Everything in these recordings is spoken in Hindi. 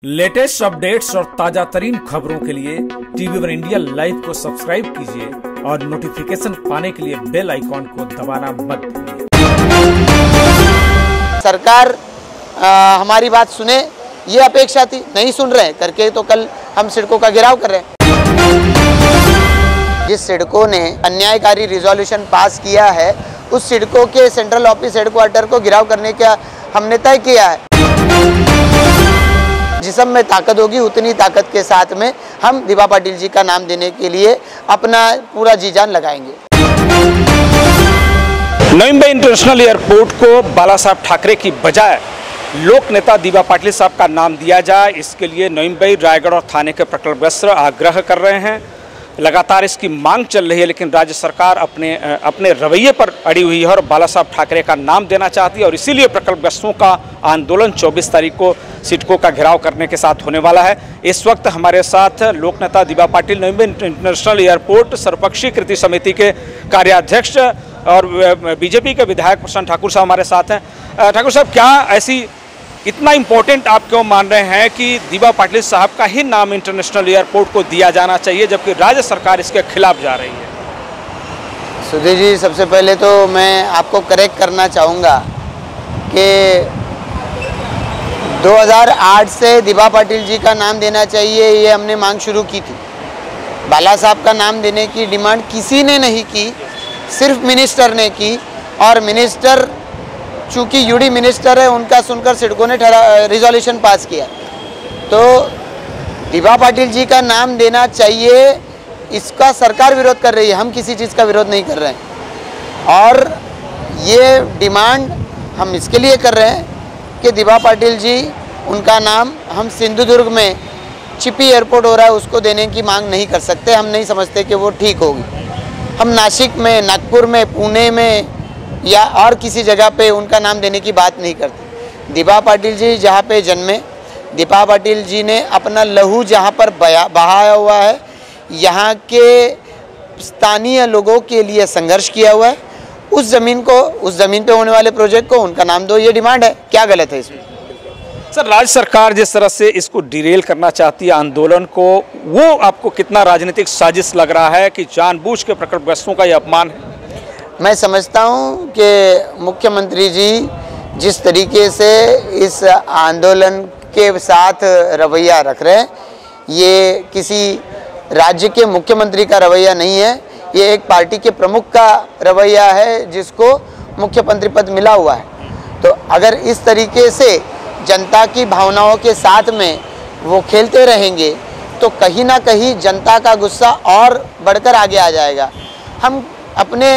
लेटेस्ट अपडेट्स और ताजा तरीन खबरों के लिए टीवी वन इंडिया लाइव को सब्सक्राइब कीजिए और नोटिफिकेशन पाने के लिए बेल आइकॉन को दबाना मत भूलिए। सरकार हमारी बात सुने, ये अपेक्षा थी, नहीं सुन रहे करके तो कल हम सिडको का घेराव कर रहे हैं। जिस सिडको ने अन्यायकारी रिजोल्यूशन पास किया है, उस सिडको के सेंट्रल ऑफिस हेडक्वार्टर को घेराव करने का हमने तय किया है। जिसम में ताकत होगी, उतनी ताकत के साथ में हम दिबा पाटिल जी का नाम देने के लिए अपना पूरा जी जान लगाएंगे। नवी मुंबई इंटरनेशनल एयरपोर्ट को बाला साहब ठाकरे की बजाय लोक नेता दिबा पाटिल साहब का नाम दिया जाए, इसके लिए नवी मुंबई, रायगढ़ और थाने के प्रकल्पग्रस्त आग्रह कर रहे हैं। लगातार इसकी मांग चल रही है, लेकिन राज्य सरकार अपने रवैये पर अड़ी हुई है और बाला साहब ठाकरे का नाम देना चाहती है और इसीलिए प्रकल्पग्रस्तों का आंदोलन 24 तारीख को सिडको का घेराव करने के साथ होने वाला है। इस वक्त हमारे साथ लोक नेता दिबा पाटिल, नवी मुंबई इंटरनेशनल एयरपोर्ट सर्वपक्षीय कृति समिति के कार्याध्यक्ष और बीजेपी के विधायक प्रशांत ठाकुर साहब हमारे साथ हैं। ठाकुर साहब, क्या ऐसी इतना इम्पोर्टेंट आप क्यों मान रहे हैं कि दिबा पाटिल साहब का ही नाम इंटरनेशनल एयरपोर्ट को दिया जाना चाहिए, जबकि राज्य सरकार इसके खिलाफ जा रही है? सुधीर जी, सबसे पहले तो मैं आपको करेक्ट करना चाहूँगा कि 2008 से दिबा पाटिल जी का नाम देना चाहिए, ये हमने मांग शुरू की थी। बाला साहब का नाम देने की डिमांड किसी ने नहीं की, सिर्फ मिनिस्टर ने की, और मिनिस्टर चूँकि यूडी मिनिस्टर है, उनका सुनकर सिडको ने रिजोल्यूशन पास किया। तो दिबा पाटिल जी का नाम देना चाहिए, इसका सरकार विरोध कर रही है, हम किसी चीज़ का विरोध नहीं कर रहे हैं। और ये डिमांड हम इसके लिए कर रहे हैं कि दिबा पाटिल जी, उनका नाम हम सिंधुदुर्ग में चिपी एयरपोर्ट हो रहा है उसको देने की मांग नहीं कर सकते। हम नहीं समझते कि वो ठीक होगी। हम नासिक में, नागपुर में, पुणे में या और किसी जगह पे उनका नाम देने की बात नहीं करते। दिबा पाटिल जी जहाँ पे जन्मे, दिबा पाटिल जी ने अपना लहू जहाँ पर बहाया हुआ है, यहाँ के स्थानीय लोगों के लिए संघर्ष किया हुआ है, उस ज़मीन पे होने वाले प्रोजेक्ट को उनका नाम दो, ये डिमांड है। क्या गलत है इसमें? सर, राज्य सरकार जिस तरह से इसको डिरेल करना चाहती है आंदोलन को, वो आपको कितना राजनीतिक साजिश लग रहा है कि जानबूझ के प्रकल्पग्रस्तों का ये अपमान है? मैं समझता हूँ कि मुख्यमंत्री जी जिस तरीके से इस आंदोलन के साथ रवैया रख रहे हैं, ये किसी राज्य के मुख्यमंत्री का रवैया नहीं है, ये एक पार्टी के प्रमुख का रवैया है जिसको मुख्यमंत्री पद मिला हुआ है। तो अगर इस तरीके से जनता की भावनाओं के साथ में वो खेलते रहेंगे तो कहीं ना कहीं जनता का गुस्सा और बढ़कर आगे आ जाएगा। हम अपने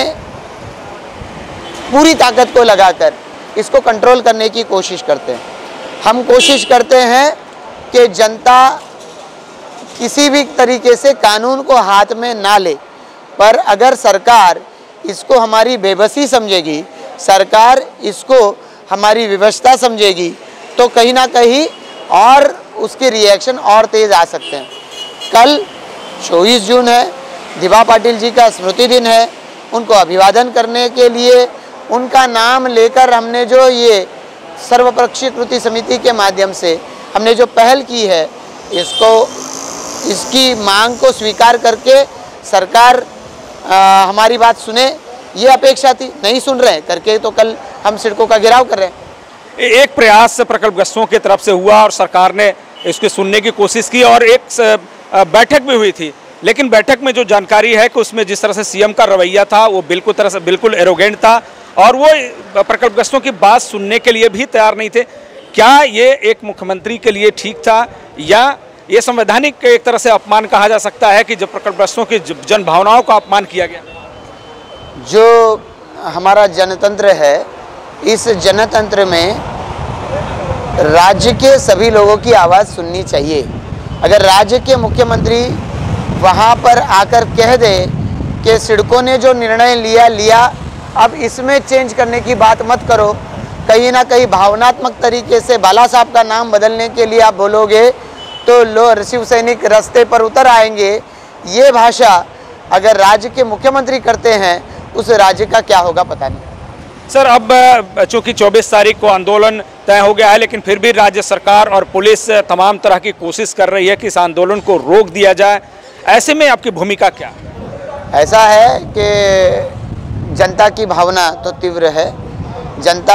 पूरी ताकत को लगाकर इसको कंट्रोल करने की कोशिश करते हैं। हम कोशिश करते हैं कि जनता किसी भी तरीके से कानून को हाथ में ना ले, पर अगर सरकार इसको हमारी बेबसी समझेगी, सरकार इसको हमारी विवशता समझेगी, तो कहीं ना कहीं और उसके रिएक्शन और तेज़ आ सकते हैं। कल 24 जून है, दिबा पाटिल जी का स्मृति दिन है। उनको अभिवादन करने के लिए उनका नाम लेकर हमने जो ये सर्वपक्षीय कृति समिति के माध्यम से हमने जो पहल की है, इसकी मांग को स्वीकार करके सरकार हमारी बात सुने, ये अपेक्षा थी, नहीं सुन रहे करके तो कल हम सिडको का घेराव कर रहे हैं। एक प्रयास प्रकल्पग्रस्तों की तरफ से हुआ और सरकार ने इसको सुनने की कोशिश की और एक बैठक भी हुई थी, लेकिन बैठक में जो जानकारी है कि उसमें जिस तरह से सीएम का रवैया था वो बिल्कुल एरोगेंट था और वो प्रकल्पग्रस्तों की बात सुनने के लिए भी तैयार नहीं थे। क्या ये एक मुख्यमंत्री के लिए ठीक था, या ये संवैधानिक एक तरह से अपमान कहा जा सकता है कि जब प्रकल्पग्रस्तों की जन भावनाओं का अपमान किया गया? जो हमारा जनतंत्र है, इस जनतंत्र में राज्य के सभी लोगों की आवाज़ सुननी चाहिए। अगर राज्य के मुख्यमंत्री वहाँ पर आकर कह दे कि सिडको ने जो निर्णय लिया, अब इसमें चेंज करने की बात मत करो, कहीं ना कहीं भावनात्मक तरीके से बाला साहब का नाम बदलने के लिए आप बोलोगे तो शिव सैनिक रास्ते पर उतर आएंगे। ये भाषा अगर राज्य के मुख्यमंत्री करते हैं, उस राज्य का क्या होगा पता नहीं। सर, अब चूंकि 24 तारीख को आंदोलन तय हो गया है, लेकिन फिर भी राज्य सरकार और पुलिस तमाम तरह की कोशिश कर रही है कि इस आंदोलन को रोक दिया जाए। ऐसे में आपकी भूमिका क्या? ऐसा है कि जनता की भावना तो तीव्र है। जनता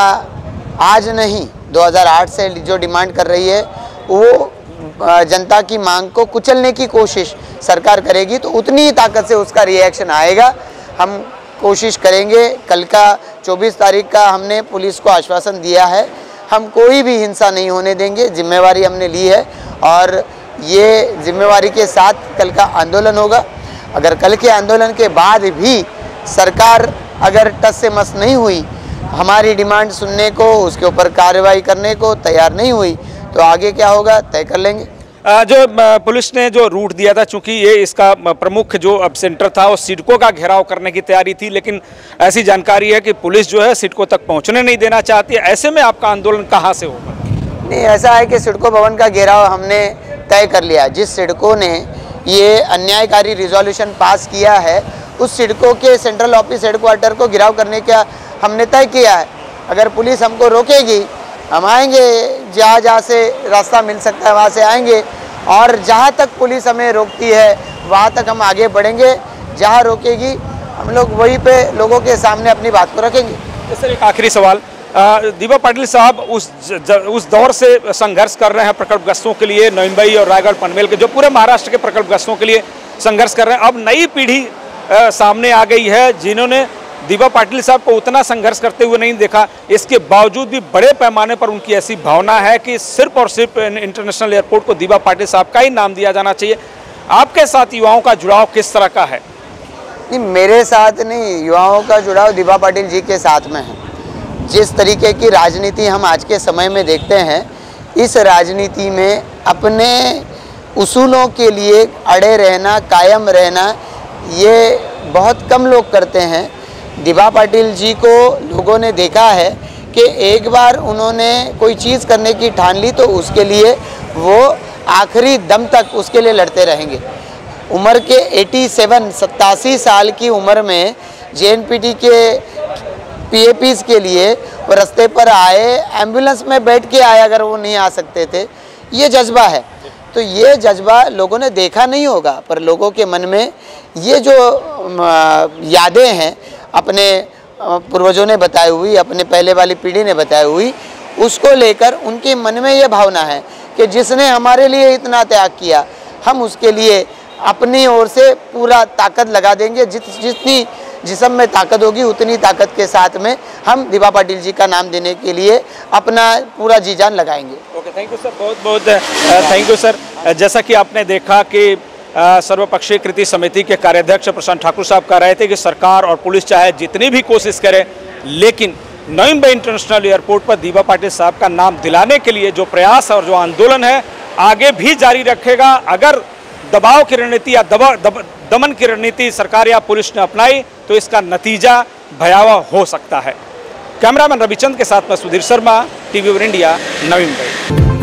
आज नहीं 2008 से जो डिमांड कर रही है वो जनता की मांग को कुचलने की कोशिश सरकार करेगी तो उतनी ही ताकत से उसका रिएक्शन आएगा। हम कोशिश करेंगे। कल का 24 तारीख का हमने पुलिस को आश्वासन दिया है, हम कोई भी हिंसा नहीं होने देंगे। जिम्मेवारी हमने ली है और ये जिम्मेवारी के साथ कल का आंदोलन होगा। अगर कल के आंदोलन के बाद भी सरकार अगर टस से मस नहीं हुई, हमारी डिमांड सुनने को, उसके ऊपर कार्रवाई करने को तैयार नहीं हुई, तो आगे क्या होगा तय कर लेंगे। जो पुलिस ने जो रूट दिया था, चूंकि ये इसका प्रमुख जो अब सेंटर था वो सिडको का घेराव करने की तैयारी थी, लेकिन ऐसी जानकारी है कि पुलिस जो है सिडको तक पहुंचने नहीं देना चाहती है। ऐसे में आपका आंदोलन कहां से होगा? नहीं, ऐसा है कि सिडको भवन का घेराव हमने तय कर लिया। जिस सिडको ने ये अन्यायकारी रिजोल्यूशन पास किया है उस सिडको के सेंट्रल ऑफिस हेडक्वार्टर को घेराव करने का हमने तय किया है। अगर पुलिस हमको रोकेगी, हम आएंगे, जहाँ जहाँ से रास्ता मिल सकता है वहाँ से आएंगे, और जहाँ तक पुलिस हमें रोकती है वहाँ तक हम आगे बढ़ेंगे। जहाँ रोकेगी हम लोग वहीं पे लोगों के सामने अपनी बात को रखेंगे। सर, एक आखिरी सवाल, दिवा पाटिल साहब उस दौर से संघर्ष कर रहे हैं प्रकल्पग्रस्तों के लिए, नवीन और रायगढ़ पनवेल के, जो पूरे महाराष्ट्र के प्रकल्पग्रस्तों के लिए संघर्ष कर रहे हैं। अब नई पीढ़ी सामने आ गई है जिन्होंने दिवा पाटिल साहब को उतना संघर्ष करते हुए नहीं देखा। इसके बावजूद भी बड़े पैमाने पर उनकी ऐसी भावना है कि सिर्फ और सिर्फ इंटरनेशनल एयरपोर्ट को दिवा पाटिल साहब का ही नाम दिया जाना चाहिए। आपके साथ युवाओं का जुड़ाव किस तरह का है? नहीं, मेरे साथ नहीं, युवाओं का जुड़ाव दिवा पाटिल जी के साथ में है। जिस तरीके की राजनीति हम आज के समय में देखते हैं, इस राजनीति में अपने उसूलों के लिए अड़े रहना, कायम रहना, ये बहुत कम लोग करते हैं। दिवा पाटिल जी को लोगों ने देखा है कि एक बार उन्होंने कोई चीज़ करने की ठान ली तो उसके लिए वो आखिरी दम तक उसके लिए लड़ते रहेंगे। उम्र के 87 साल की उम्र में JNPT के PAPs के लिए वो रास्ते पर आए, एम्बुलेंस में बैठ के आए अगर वो नहीं आ सकते थे। ये जज्बा है। तो ये जज्बा लोगों ने देखा नहीं होगा, पर लोगों के मन में ये जो यादें हैं अपने पूर्वजों ने बताई हुई, अपने पहले वाली पीढ़ी ने बताई हुई, उसको लेकर उनके मन में ये भावना है कि जिसने हमारे लिए इतना त्याग किया, हम उसके लिए अपनी ओर से पूरा ताकत लगा देंगे। जितनी जिस्म में ताकत होगी उतनी ताकत के साथ में हम दिवा पाटिल जी का नाम देने के लिए अपना पूरा जी जान लगाएंगे। ओके, थैंक यू सर, बहुत बहुत थैंक यू सर। जैसा कि आपने देखा कि सर्वपक्षीय कृति समिति के कार्याध्यक्ष प्रशांत ठाकुर साहब कह रहे थे कि सरकार और पुलिस चाहे जितनी भी कोशिश करे, लेकिन नवी मुंबई इंटरनेशनल एयरपोर्ट पर दिवा पाटिल साहब का नाम दिलाने के लिए जो प्रयास और जो आंदोलन है आगे भी जारी रखेगा। अगर दबाव की रणनीति या दमन की रणनीति सरकार या पुलिस ने अपनाई तो इसका नतीजा भयावह हो सकता है। कैमरामैन रविचंद के साथ मैं सुधीर शर्मा, TV1 इंडिया, नवी मुंबई।